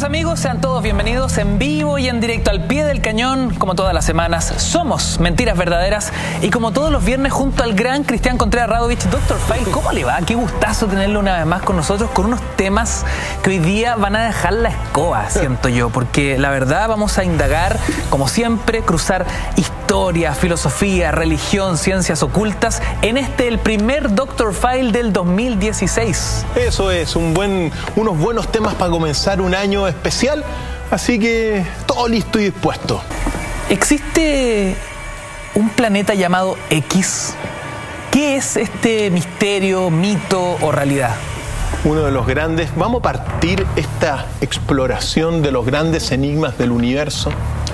Queridos amigos, sean todos bienvenidos en vivo y en directo al pie del cañón, como todas las semanas. Somos Mentiras Verdaderas y como todos los viernes junto al gran Cristian Contreras Radovich. Dr. File, ¿cómo le va? Qué gustazo tenerlo una vez más con nosotros con unos temas que hoy día van a dejar la escoba, siento yo, porque la verdad vamos a indagar, como siempre, cruzar historia, filosofía, religión, ciencias ocultas en el primer Dr. File del 2016. Eso es, unos buenos temas para comenzar un año especial, así que todo listo y dispuesto. ¿Existe un planeta llamado X? ¿Qué es este misterio, mito o realidad? Uno de los grandes, vamos a partir esta exploración de los grandes enigmas del universo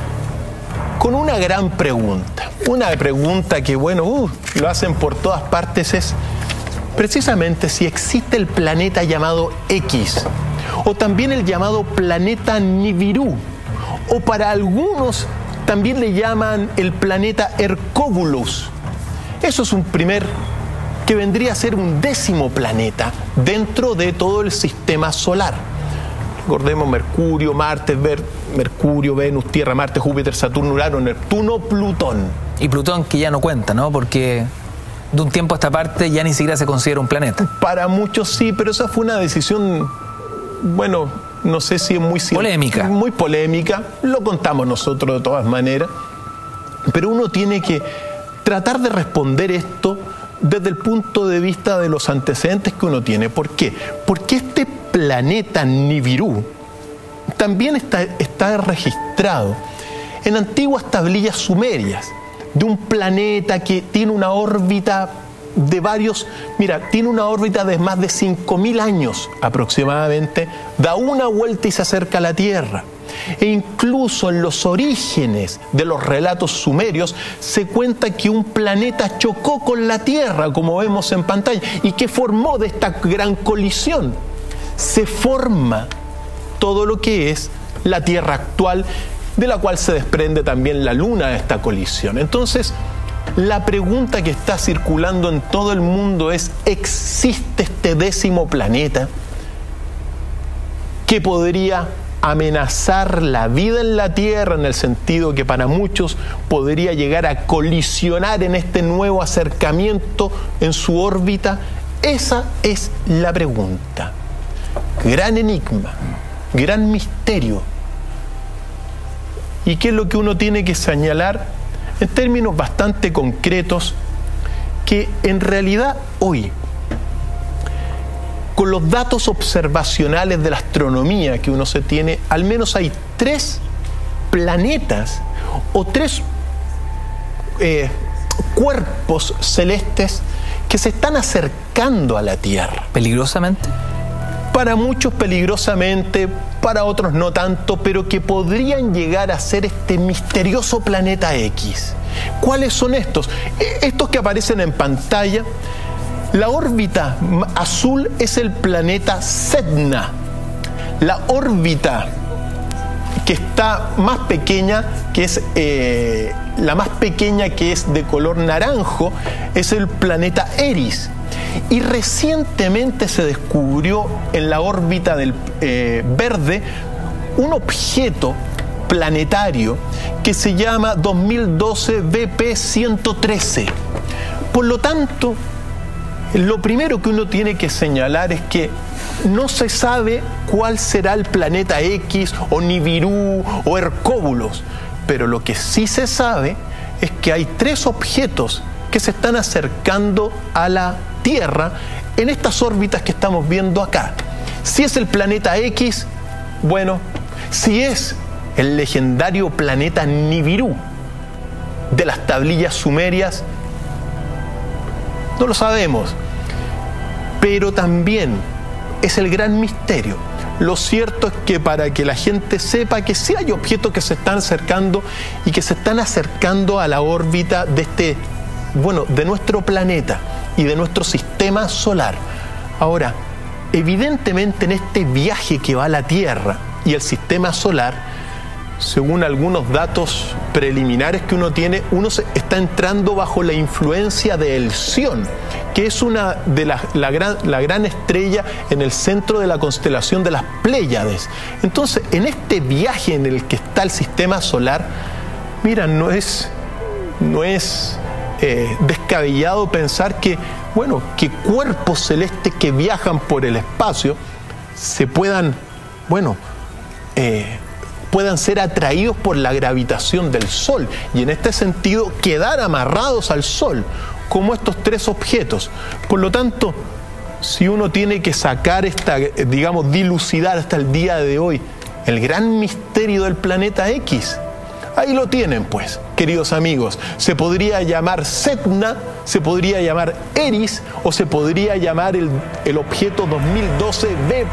con una gran pregunta. Una pregunta que, bueno, lo hacen por todas partes, es precisamente si existe el planeta llamado X, o también el llamado planeta Nibiru, o para algunos también le llaman el planeta Hercóbulos. Eso es un primer, que vendría a ser un 10º planeta dentro de todo el sistema solar. Recordemos Mercurio, Marte, Mercurio, Venus, Tierra, Marte, Júpiter, Saturno, Urano, Neptuno, Plutón. Y Plutón que ya no cuenta, ¿no? Porque de un tiempo a esta parte ya ni siquiera se considera un planeta. Para muchos sí, pero esa fue una decisión, bueno, no sé si es muy polémica. Muy polémica, lo contamos nosotros de todas maneras, pero uno tiene que tratar de responder esto desde el punto de vista de los antecedentes que uno tiene. ¿Por qué? Porque este planeta Nibiru también está registrado en antiguas tablillas sumerias de un planeta que tiene una órbita de tiene una órbita de más de 5.000 años aproximadamente, da una vuelta y se acerca a la Tierra. E incluso en los orígenes de los relatos sumerios se cuenta que un planeta chocó con la Tierra, como vemos en pantalla, y que formó de esta gran colisión. Se forma todo lo que es la Tierra actual, de la cual se desprende también la Luna de esta colisión. Entonces, la pregunta que está circulando en todo el mundo es: ¿existe este 10º planeta que podría amenazar la vida en la Tierra, en el sentido que para muchos podría llegar a colisionar en este nuevo acercamiento en su órbita? Esa es la pregunta. Gran enigma, gran misterio. ¿Y qué es lo que uno tiene que señalar en términos bastante concretos? Que en realidad hoy, con los datos observacionales de la astronomía que uno se tiene, al menos hay 3 planetas o 3 cuerpos celestes que se están acercando a la Tierra. ¿Peligrosamente? Para muchos peligrosamente, para otros no tanto, pero que podrían llegar a ser este misterioso planeta X. ¿Cuáles son estos? Estos que aparecen en pantalla. La órbita azul es el planeta Sedna. La órbita que está más pequeña, que es la más pequeña, que es de color naranjo, es el planeta Eris. Y recientemente se descubrió en la órbita del verde un objeto planetario que se llama 2012 BP-113. Por lo tanto, lo primero que uno tiene que señalar es que no se sabe cuál será el planeta X o Nibiru o Hercóbulos, pero lo que sí se sabe es que hay 3 objetos que se están acercando a la Tierra en estas órbitas que estamos viendo acá. Si es el planeta X, bueno, si es el legendario planeta Nibiru de las tablillas sumerias, no lo sabemos, pero también es el gran misterio. Lo cierto es que para que la gente sepa que sí hay objetos que se están acercando y que se están acercando a la órbita de de nuestro planeta y de nuestro sistema solar. Ahora, evidentemente en este viaje que va a la Tierra y el sistema solar, según algunos datos preliminares que uno tiene, uno está entrando bajo la influencia del Sion, que es una de la gran estrella en el centro de la constelación de las Pléyades. Entonces, en este viaje en el que está el sistema solar, mira, no es descabellado pensar que, bueno, que cuerpos celestes que viajan por el espacio se puedan ser atraídos por la gravitación del Sol y en este sentido quedar amarrados al Sol, como estos tres objetos. Por lo tanto, si uno tiene que sacar dilucidar hasta el día de hoy el gran misterio del planeta X, ahí lo tienen, pues, queridos amigos. Se podría llamar Sedna, se podría llamar Eris o se podría llamar el objeto 2012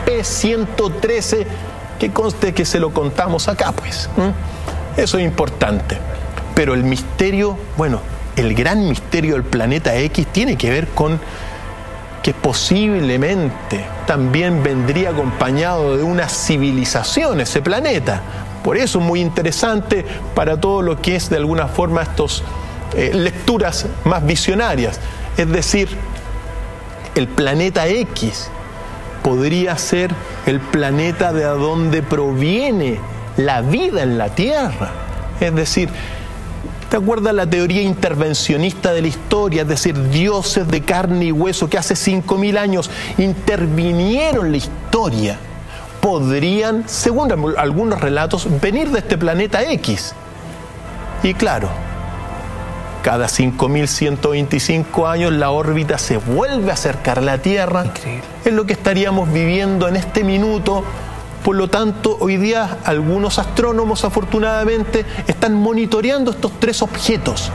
BP-113, que conste que se lo contamos acá, pues. Eso es importante. Pero el misterio, el gran misterio del planeta X tiene que ver con que posiblemente también vendría acompañado de una civilización ese planeta. Por eso es muy interesante para todo lo que es de alguna forma estas lecturas más visionarias. Es decir, el planeta X podría ser el planeta de donde proviene la vida en la Tierra. Es decir, ¿te acuerdas la teoría intervencionista de la historia? Es decir, dioses de carne y hueso que hace 5000 años intervinieron en la historia. Podrían, según algunos relatos, venir de este planeta X. Y claro, cada 5125 años la órbita se vuelve a acercar a la Tierra. Increíble. Es lo que estaríamos viviendo en este minuto. Por lo tanto, hoy día algunos astrónomos, afortunadamente, están monitoreando estos tres objetos.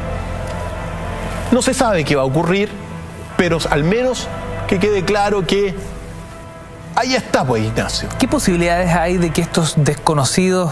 No se sabe qué va a ocurrir, pero al menos que quede claro que ahí está, pues, Ignacio. ¿Qué posibilidades hay de que estos desconocidos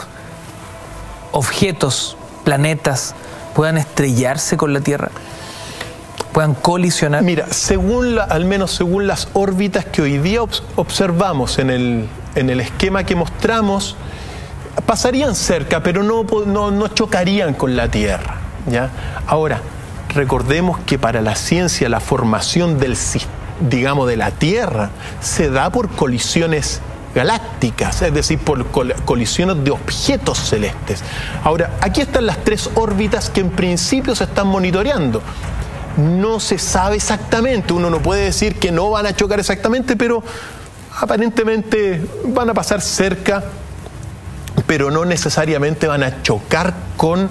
objetos, planetas, puedan estrellarse con la Tierra? ¿Puedan colisionar? Mira, al menos según las órbitas que hoy día observamos en el esquema que mostramos, pasarían cerca, pero no chocarían con la Tierra, ¿ya? Ahora, recordemos que para la ciencia la formación del de la Tierra se da por colisiones galácticas, es decir, por colisiones de objetos celestes. Ahora, aquí están las tres órbitas que en principio se están monitoreando. No se sabe exactamente, uno no puede decir que no van a chocar exactamente, pero aparentemente van a pasar cerca, pero no necesariamente van a chocar con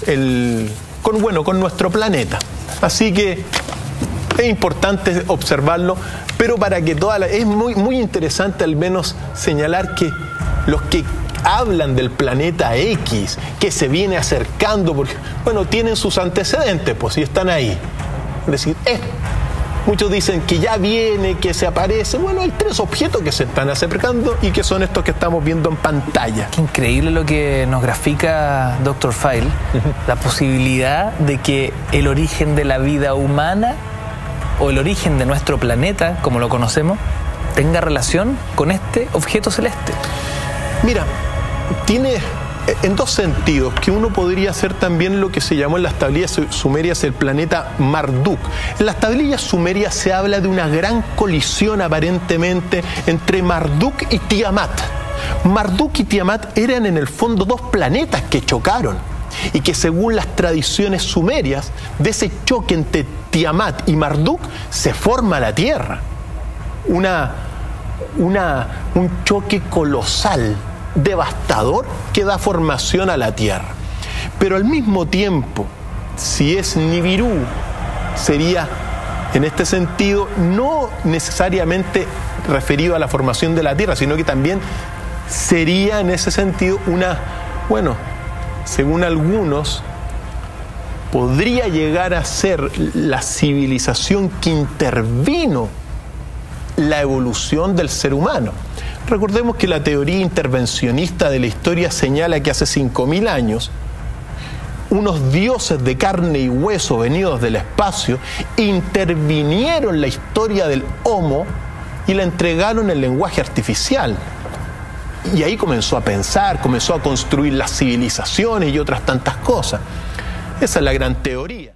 nuestro planeta. Así que es importante observarlo, pero para que es muy interesante al menos señalar que los que hablan del planeta X, que se viene acercando, porque, tienen sus antecedentes, pues, y están ahí. Es decir, muchos dicen que ya viene, que se aparece. Hay tres objetos que se están acercando y que son estos que estamos viendo en pantalla. Qué increíble lo que nos grafica Dr. File, la posibilidad de que el origen de la vida humana o el origen de nuestro planeta, como lo conocemos, tenga relación con este objeto celeste. Mira, tiene en dos sentidos, que uno podría hacer también lo que se llamó en las tablillas sumerias el planeta Marduk. En las tablillas sumerias se habla de una gran colisión aparentemente entre Marduk y Tiamat. Marduk y Tiamat eran en el fondo dos planetas que chocaron y que según las tradiciones sumerias, de ese choque entre Tiamat y Marduk se forma la Tierra. Un choque colosal, devastador, que da formación a la Tierra. Pero al mismo tiempo, si es Nibiru, sería en este sentido no necesariamente referido a la formación de la Tierra, sino que también sería en ese sentido según algunos, podría llegar a ser la civilización que intervino la evolución del ser humano. Recordemos que la teoría intervencionista de la historia señala que hace 5000 años unos dioses de carne y hueso venidos del espacio intervinieron la historia del Homo y la entregaron en lenguaje artificial. Y ahí comenzó a pensar, comenzó a construir las civilizaciones y otras tantas cosas. Esa es la gran teoría.